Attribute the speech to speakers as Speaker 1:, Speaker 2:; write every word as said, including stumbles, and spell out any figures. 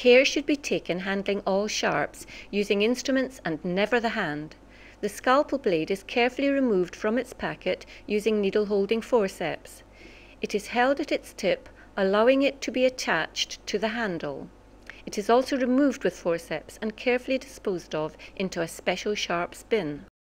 Speaker 1: Care should be taken handling all sharps, using instruments and never the hand. The scalpel blade is carefully removed from its packet using needle-holding forceps. It is held at its tip, allowing it to be attached to the handle. It is also removed with forceps and carefully disposed of into a special sharps bin.